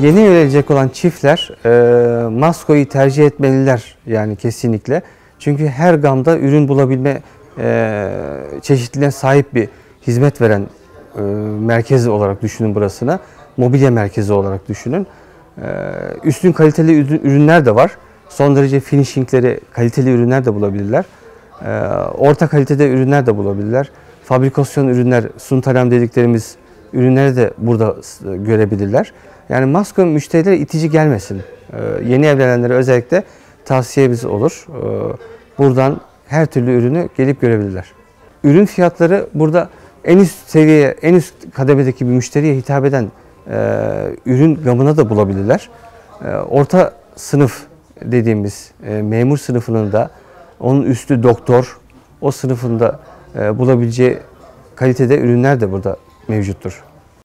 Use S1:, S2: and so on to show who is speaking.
S1: Yeni yönelecek olan çiftler Masco'yu tercih etmeliler yani kesinlikle. Çünkü her gamda ürün bulabilme çeşitliliğine sahip bir hizmet veren merkezi olarak düşünün burasına. Mobilya merkezi olarak düşünün. Üstün kaliteli ürünler de var. Son derece finishingleri, kaliteli ürünler de bulabilirler. Orta kalitede ürünler de bulabilirler. Fabrikasyon ürünler, suntalem dediklerimiz ürünleri de burada görebilirler. Yani Masco müşterilere itici gelmesin. Yeni evlenenlere özellikle tavsiyemiz olur. Buradan her türlü ürünü gelip görebilirler. Ürün fiyatları burada en üst seviyeye, en üst kademedeki bir müşteriye hitap eden ürün gamına da bulabilirler. Orta sınıf dediğimiz memur sınıfının da, onun üstü doktor, o sınıfında bulabileceği kalitede ürünler de burada mevcuttur.